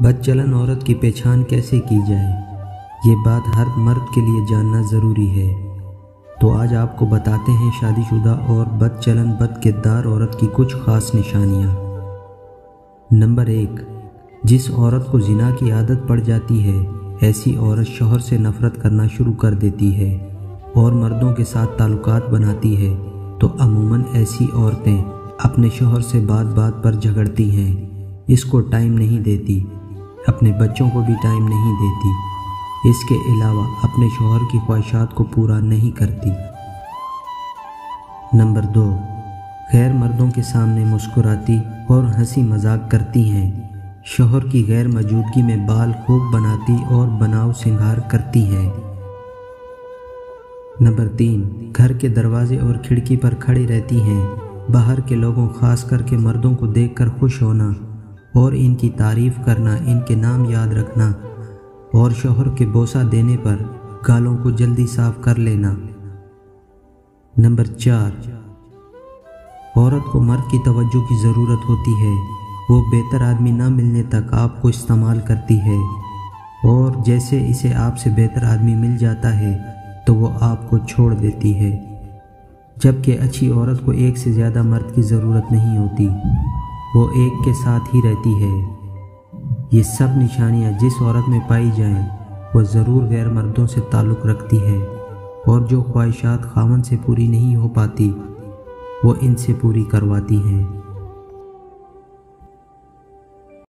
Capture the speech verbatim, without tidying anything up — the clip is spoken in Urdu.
بدچلن عورت کی پہچان کیسے کی جائے، یہ بات ہر مرد کے لیے جاننا ضروری ہے۔ تو آج آپ کو بتاتے ہیں شادی شدہ اور بدچلن بد کردار عورت کی کچھ خاص نشانیاں۔ نمبر ایک، جس عورت کو زنا کی عادت پڑ جاتی ہے، ایسی عورت شوہر سے نفرت کرنا شروع کر دیتی ہے اور مردوں کے ساتھ تعلقات بناتی ہے تو عموماً ایسی عورتیں اپنے شوہر سے بات بات پر جھگڑتی ہیں، اس کو ٹائم نہیں دیتی، اپنے بچوں کو بھی ٹائم نہیں دیتی، اس کے علاوہ اپنے شوہر کی خواہشات کو پورا نہیں کرتی۔ نمبر دو، غیر مردوں کے سامنے مسکراتی اور ہنسی مذاق کرتی ہیں، شوہر کی غیر موجودگی میں بال خوب بناتی اور بناؤ سنگھار کرتی ہیں۔ نمبر تین، گھر کے دروازے اور کھڑکی پر کھڑی رہتی ہیں، باہر کے لوگوں خاص کر کے مردوں کو دیکھ کر خوش ہونا اور ان کی تعریف کرنا، ان کے نام یاد رکھنا اور شوہر کے بوسہ دینے پر گالوں کو جلدی صاف کر لینا۔ نمبر چار، عورت کو مرد کی توجہ کی ضرورت ہوتی ہے، وہ بہتر آدمی نہ ملنے تک آپ کو استعمال کرتی ہے اور جیسے اسے آپ سے بہتر آدمی مل جاتا ہے تو وہ آپ کو چھوڑ دیتی ہے، جبکہ اچھی عورت کو ایک سے زیادہ مرد کی ضرورت نہیں ہوتی، وہ ایک کے ساتھ ہی رہتی ہے۔ یہ سب نشانیاں جس عورت میں پائی جائیں وہ ضرور غیر مردوں سے تعلق رکھتی ہے اور جو خواہشات خاوند سے پوری نہیں ہو پاتی وہ ان سے پوری کرواتی ہیں۔